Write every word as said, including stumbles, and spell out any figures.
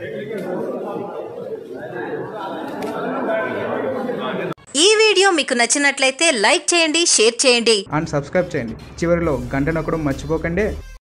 ఈ వీడియో మీకు నచ్చినట్లయితే లైక్ చేయండి, షేర్ చేయండి అండ్ సబ్స్క్రైబ్ చేయండి. చివరిలో గంట నొక్కడం మర్చిపోకండి.